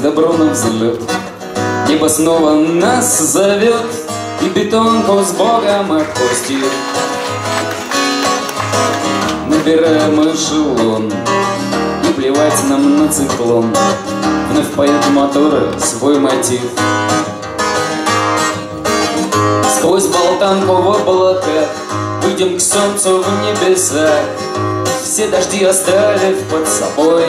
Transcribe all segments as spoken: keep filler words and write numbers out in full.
добро на взлет. Небо снова нас зовет, и бетонку с Богом отпустит. Набираем эшелон, и плевать нам на циклон. Вновь поют моторы свой мотив. Сквозь болтанку в облаках выйдем к солнцу в небесах. Все дожди оставив под собой.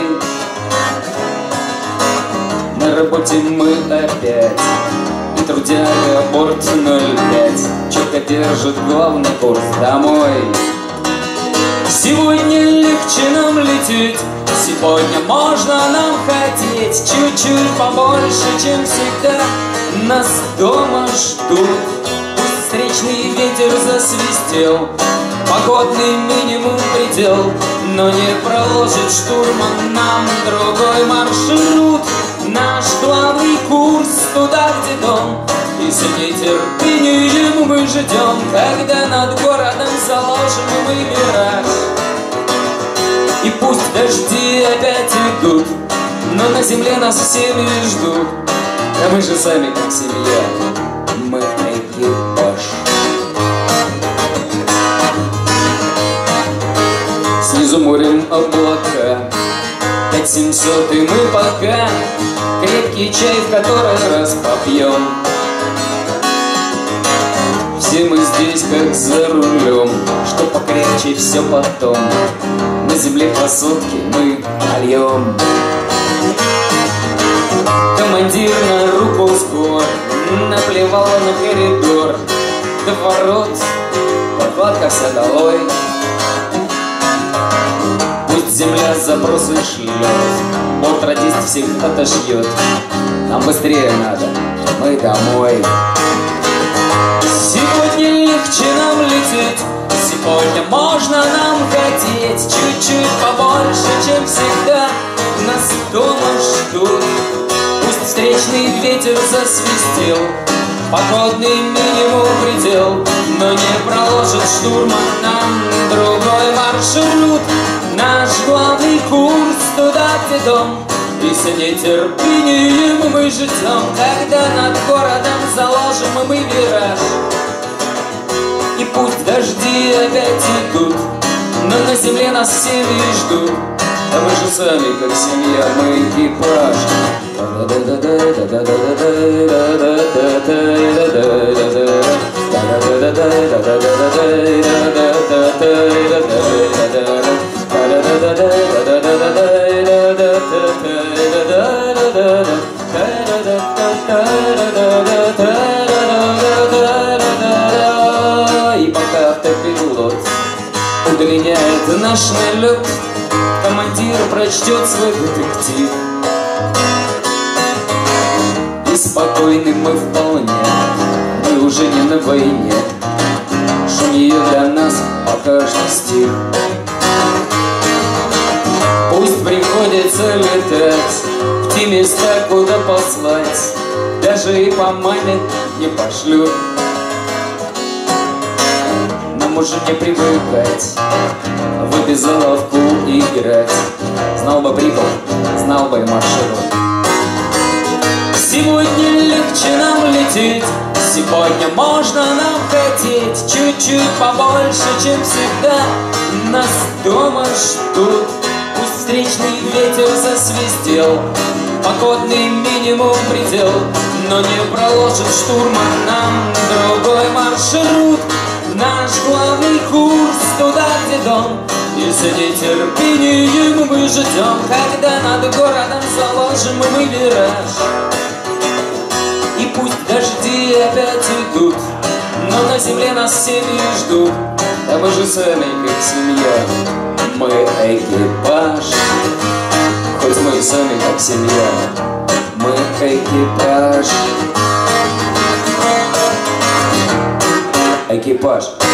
На работе мы опять, и трудяга борт ноль пять четко держит главный курс домой. Сегодня легче нам лететь, сегодня можно нам хотеть чуть-чуть побольше, чем всегда. Нас дома ждут. Пусть встречный ветер засвистел, погодный минимум предел, но не проложит штурман нам другой маршрут. Наш главный курс туда, где дом, и с нетерпением мы ждем, когда над городом заложим мы мираж. И пусть дожди опять идут, но на земле нас всеми ждут. А мы же сами как семья, мы экипаж. Снизу морем облака, пять семьсот и мы пока крепкий чай в который раз попьем. Все мы здесь как за рулем, что покрепче все потом. На земле по сотке мы нальем. Командир на руку с гор наплевал на коридор. До ворот подкладка вся долой. Пусть земля запросы шлет, борт радист всех отошьет. Нам быстрее надо, мы домой. Сегодня легче нам лететь, сегодня можно нам хотеть чуть-чуть побольше, чем всегда. Нас дома ждут. Пусть встречный ветер засвистел, погодный минимум предел, но не проложит штурман нам другой маршрут. Наш главный курс туда, где дом, и с нетерпением мы ждем, когда над городом заложим мы вираж. И пусть дожди опять идут, но на земле нас всеми ждут. А мы же сами как семья, мы экипаж. И пока автопилот удлиняет наш налет, командир прочтет свой детектив. И спокойны мы вполне, мы уже не на войне. Шум ее для нас пока что стих. Пусть приходится летать в те места, куда послать даже и по маме не пошлют. Нам уже не привыкать в обязаловку играть. Знал бы прикол, знал бы и маршрут. Сегодня легче нам лететь, сегодня можно нам хотеть чуть-чуть побольше, чем всегда. Нас дома ждут. Пусть встречный ветер засвистел, погодный минимум предел, но не проложит штурман нам другой маршрут. Наш главный курс туда, где дом, и с нетерпением мы ждем, когда над городом заложим мы вираж. И пусть дожди опять идут, но на земле нас всеми ждут. Да мы же сами как семья, мы экипаж. Хоть мы и сами как семья, мы экипаж. Экипаж.